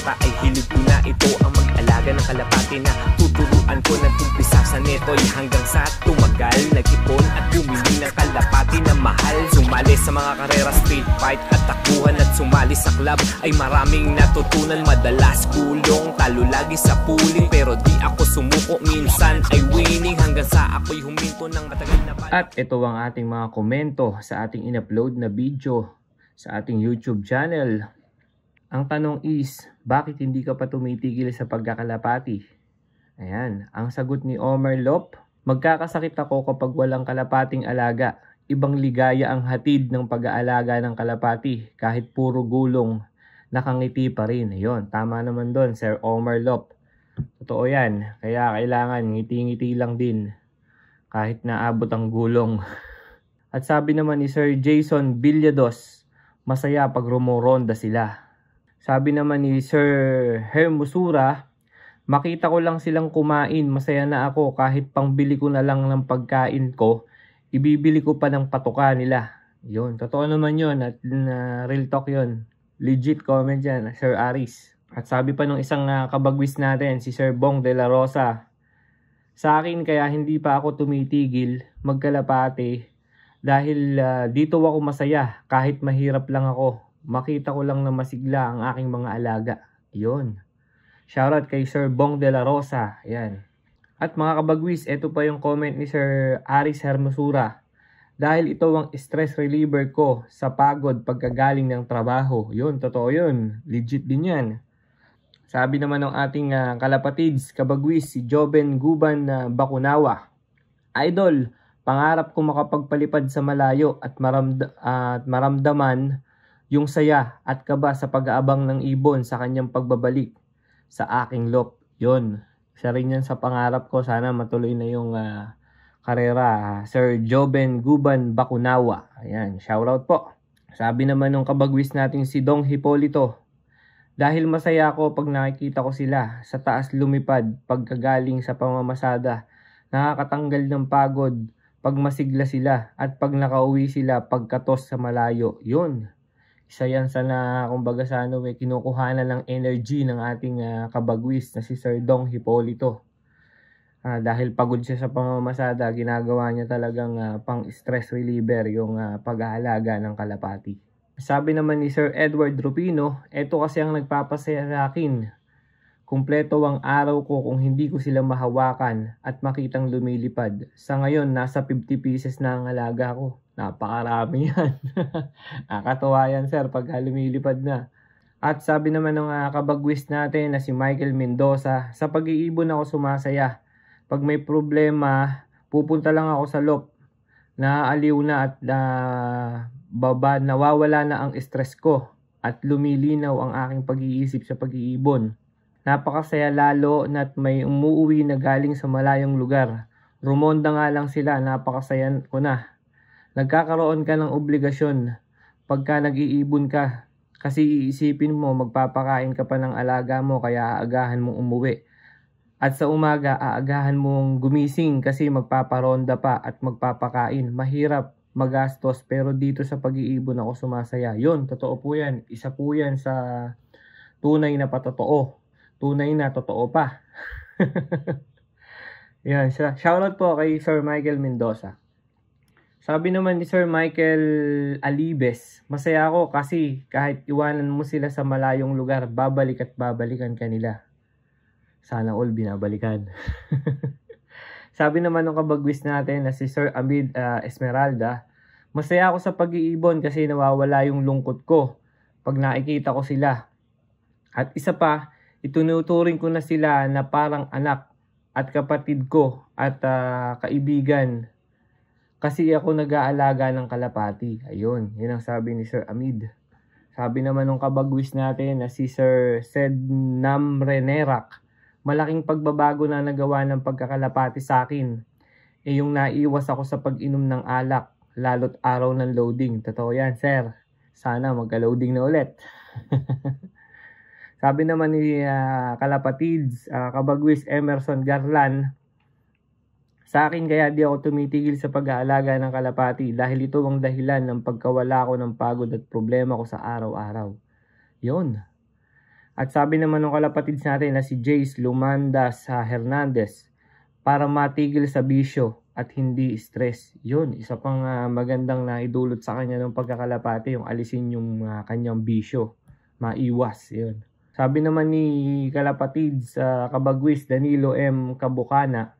bata ay hilig ko na. Ito ang mag-alaga ng kalapati na tuturuan ko. Nag-umpisa sa netoy hanggang sa tumagal. Nag-ipon at bumili ng kalapati na mahal. Sumali sa mga karera, street fight at takbuhan. At sumali sa club ay maraming natutunan. Madalas kulong, talo lagi sa puling. Pero di ako sumuko, minsan ay winning. Hanggang sa ako'y huminto ng matagal na balik. At ito ang ating mga komento sa ating in-upload na video sa ating YouTube channel. Ang tanong is, bakit hindi ka pa tumitigil sa pagkakalapati? Ayan, ang sagot ni Omar Lop, magkakasakit ako kapag walang kalapating alaga. Ibang ligaya ang hatid ng pag-aalaga ng kalapati kahit puro gulong, nakangiti pa rin. Ayun, tama naman doon, Sir Omar Lop. Totoo yan, kaya kailangan ngiti-ngiti lang din kahit naabot ang gulong. At sabi naman ni Sir Jason Villados, masaya pag rumoronda sila. Sabi naman ni Sir Hermosura, makita ko lang silang kumain, masaya na ako kahit pangbili ko na lang ng pagkain ko, ibibili ko pa ng patuka nila. Yun, totoo naman yun at real talk yun. Legit comment yan, Sir Aris. At sabi pa nung isang kabagwis natin, si Sir Bong de la Rosa, sa akin kaya hindi pa ako tumitigil magkalapate dahil dito ako masaya kahit mahirap lang ako. Makita ko lang na masigla ang aking mga alaga. Yun. Shoutout kay Sir Bong de la Rosa. Yan. At mga kabagwis, ito pa yung comment ni Sir Aris Hermosura. Dahil ito ang stress reliever ko sa pagod pagkagaling ng trabaho. Yun, totoo yun. Legit din yan. Sabi naman ng ating kalapatids, kabagwis, si Joben Guban Bakunawa. Idol, pangarap ko makapagpalipad sa malayo at maramdaman yung saya at kaba sa pag-aabang ng ibon sa kanyang pagbabalik sa aking lop. Yun, isa rin yan sa pangarap ko. Sana matuloy na yung karera. Sir Joben Guban Bakunawa. Ayan, shoutout po. Sabi naman ng kabagwis natin si Dong Hipolito, dahil masaya ako pag nakikita ko sila sa taas lumipad pagkagaling sa pamamasada. Nakakatanggal ng pagod pag masigla sila at pag nakauwi sila pagkatos sa malayo. Yun. Isa yan sa kumbaga sa kinukuhanan ng energy ng ating kabagwis na si Sir Dong Hipolito. Dahil pagod siya sa pamamasada, ginagawa niya talagang pang stress reliever yung pag-aalaga ng kalapati. Sabi naman ni Sir Edward Rupino, eto kasi ang nagpapasaya sa akin. Kumpleto ang araw ko kung hindi ko sila mahawakan at makitang lumilipad. Sa ngayon, nasa 50 pieces na ang alaga ko. Napakarami yan. Nakakatuwa yan, sir, pag lumilipad na. At sabi naman ng kabagwis natin na si Michael Mendoza, sa pag-iibon ako sumasaya. Pag may problema, pupunta lang ako sa lop. Naaaliw na at nawawala na ang stress ko at lumilinaw ang aking pag-iisip sa pag-iibon. Napakasaya lalo na't may umuuwi na galing sa malayong lugar. Rumonda nga lang sila, napakasaya ko na. Nagkakaroon ka ng obligasyon pagka nag-iibon ka kasi iisipin mo magpapakain ka pa ng alaga mo kaya aagahan mong umuwi. At sa umaga aagahan mong gumising kasi magpaparonda pa at magpapakain. Mahirap, magastos, pero dito sa pag-iibon ako sumasaya. Yun, totoo po yan. Isa po yan sa tunay na patotoo. Tunay na totoo pa. Yan, shoutout po kay Sir Michael Mendoza. Sabi naman ni Sir Michael Alibes, masaya ako kasi kahit iwanan mo sila sa malayong lugar, babalik at babalikan kanila. Sana all binabalikan. Sabi naman ng kabagwis natin na si Sir Amid Esmeralda, masaya ako sa pag-iibon kasi nawawala yung lungkot ko pag nakikita ko sila. At isa pa, itunuturing ko na sila na parang anak at kapatid ko at kaibigan kasi ako nag-aalaga ng kalapati. Ayun, yun ang sabi ni Sir Amid. Sabi naman ng kabagwis natin na si Sir Sednam Renerak, malaking pagbabago na nagawa ng pagkakalapati sa akin. Yung naiwas ako sa pag-inom ng alak, lalo't araw ng loading. Totoo yan, sir. Sana magka-loading na ulit. Sabi naman ni kalapatids, kabagwis Emerson Garlan, sa akin kaya di ako tumitigil sa pag-aalaga ng kalapati dahil ito ang dahilan ng pagkawala ko ng pagod at problema ko sa araw-araw. Yun. At sabi naman ng kalapatids natin na si Jace Lumanda sa Hernandez, para matigil sa bisyo at hindi stress. Yun, isa pang magandang na idulot sa kanya ng pagkakalapati, yung alisin yung kanyang bisyo. Maiwas, yun. Sabi naman ni kalapatids sa Kabagwis Danilo M. Kabukana,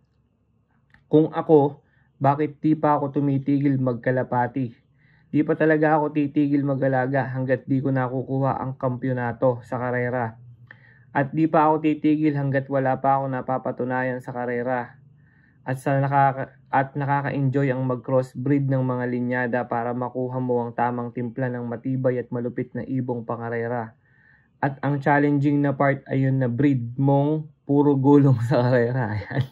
kung ako, bakit di pa ako tumitigil magkalapati? Di pa talaga ako titigil mag-alaga hanggat di ko nakukuha ang kampyonato sa karera. At di pa ako titigil hanggat wala pa ako napapatunayan sa karera. At nakaka-enjoy ang mag-crossbreed ng mga linyada para makuha mo ang tamang timpla ng matibay at malupit na ibong pangarera. At ang challenging na part ay yun na breed mong puro gulong sa karera. Ayan.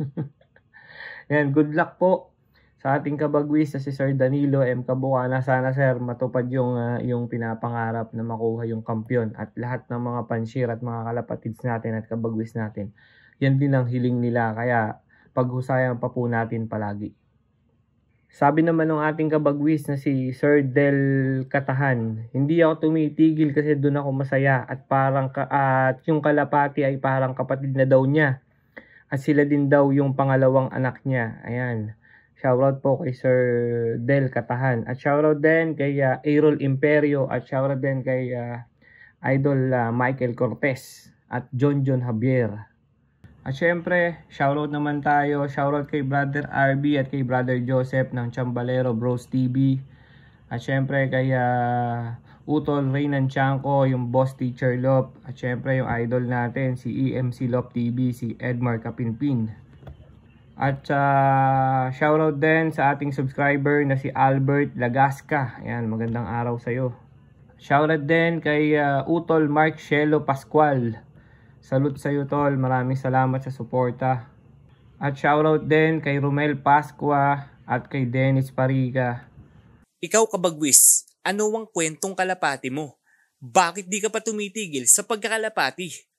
Yan, good luck po sa ating kabagwis na si Sir Danilo M. Kabukana. Sana sir matupad yung pinapangarap na makuha yung kampyon at lahat ng mga panshir at mga kalapatids natin at kabagwis natin. Yan din ang hiling nila, kaya paghusayan pa po natin palagi. Sabi naman ng ating kabagwis na si Sir Del Katahan, hindi ako tumitigil kasi doon ako masaya at at yung kalapati ay parang kapatid na daw niya. At sila din daw yung pangalawang anak niya. Ayan. Shoutout po kay Sir Del Katahan. At shoutout din kay Aerol Imperio. At shoutout din kay Idol Michael Cortez. At John Javier. At syempre, shoutout naman tayo. Shoutout kay Brother RB at kay Brother Joseph ng Chambalero Bros TV. At syempre kay Utol Reynan Chanko, yung Boss Teacher Lop. At syempre yung idol natin, si EMC Lop TV, si Edmar Kapinpin. At shoutout din sa ating subscriber na si Albert Lagasca. Ayan, magandang araw sa'yo. Shoutout din kay Utol Mark Shelo Pascual. Salute sa'yo tol, maraming salamat sa suporta. At shoutout din kay Romel Pascua at kay Dennis Pariga. Ikaw kabagwis, ano ang kwentong kalapati mo? Bakit di ka pa tumitigil sa pagkakalapati?